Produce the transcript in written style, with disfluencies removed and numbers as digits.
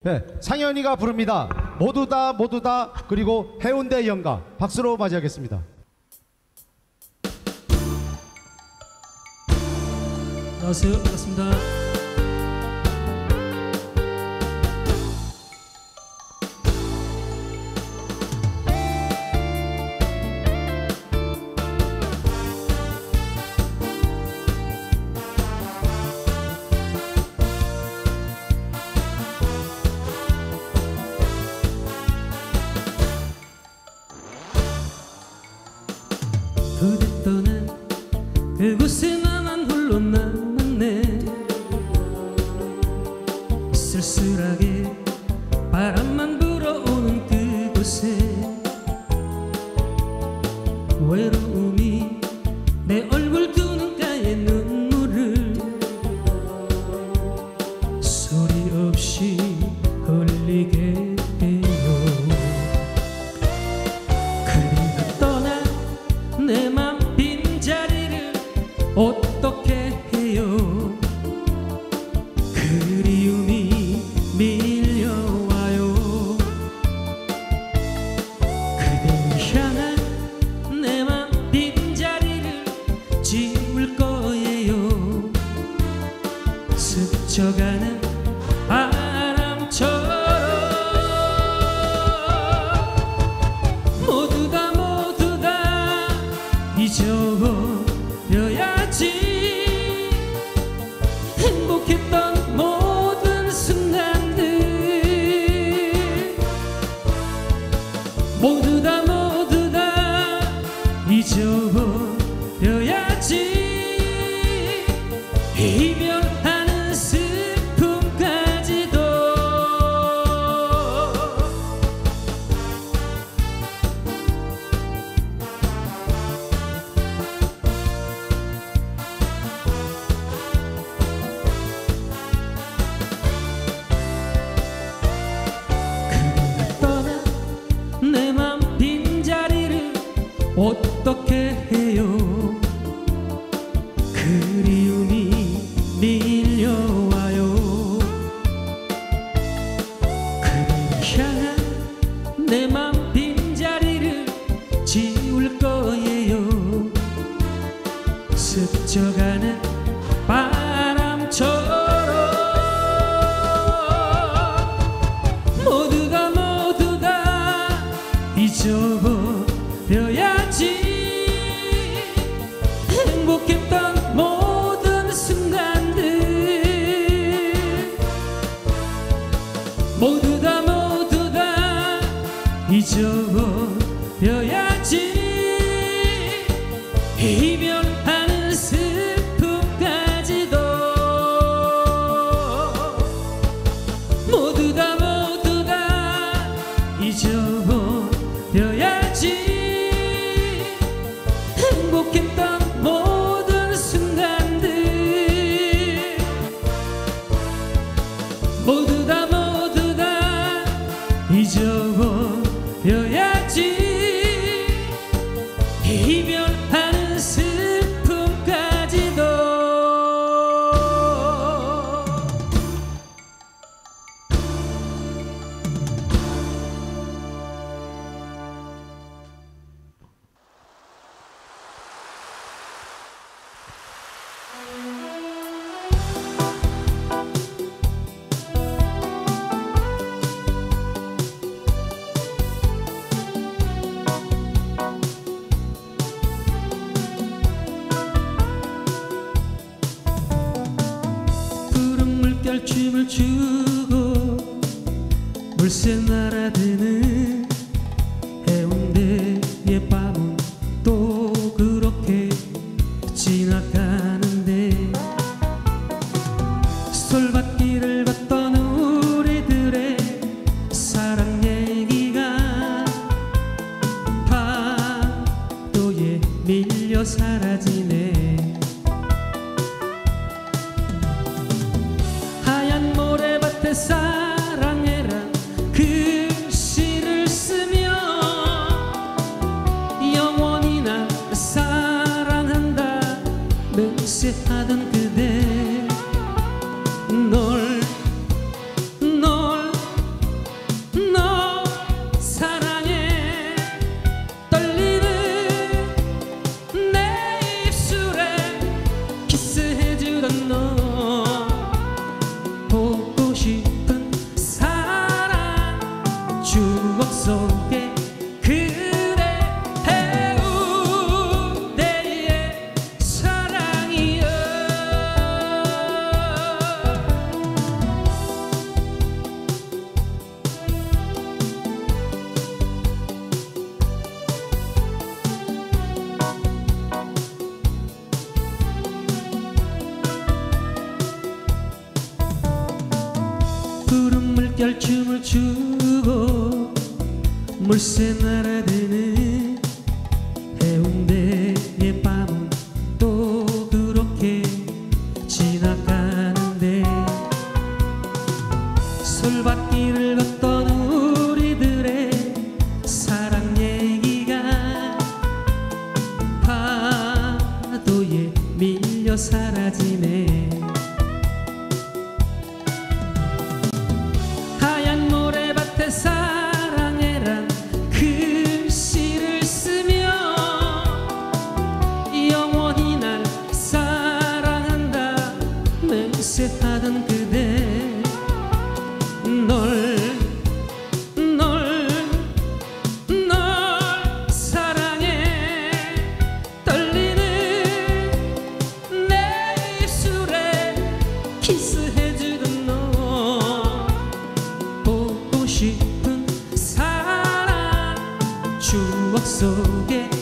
네, 상현이가 부릅니다. 모두 다 그리고 해운대 연가 박수로 맞이하겠습니다. 안녕하세요. 반갑습니다. 그대 떠난 그곳에 나만 홀로 남았네. 쓸쓸하게 바람만 불어오는 그곳에 외로움이 내 얼굴 두 눈가에 눈물을 소리 없이 흘리게 해요. 그대가 떠나 내 맘 빈자리를 어떻게 해요. 그리움이 밀려와요. 그대를 향한 내 맘 빈자리를 지울 거예요. 스쳐가는 바람처럼 모두 다 잊어버려야지. 행복했던 모든 순간들 모두 다 잊어버려야지. 이별하는 슬픔까지도 내 맘 빈자리를 어떻게 해요. 그리움이 밀려와요. 그대를 향한 내 맘 빈자리를 지울 거예요. 스쳐가는 바람처럼 모두 다 잊어버려야지. 행복했던 모든 순간들 모두 다 잊어버려야지. 이별하는 슬픔까지도 모두 다 잊어버려야지. 행복했던 모든 순간들 모두 다 잊어버려야지. 이별하는 슬픔까지도 춤을 추고 물새 날아드는 해운대의 밤은 또 그렇게 지나가는데 솔밭길을 걷던 우리들의 사랑 얘기가 파도에 밀려 사라지네. 사랑해라 그 별 춤을 추고 물새 날아드는 해운대의 밤은 또 그렇게 지나가는데 솔밭길을 걷던 우리들의 사랑 얘기가 파도에 밀려 사라지네. 하얀 모래밭에 사랑해란 글씨를 쓰며 영원히 날 사랑한다 맹세하던 그대 널 사랑해. 떨리는 내 입술에 키스해주던 너 보고 싶은 사랑 추억 속에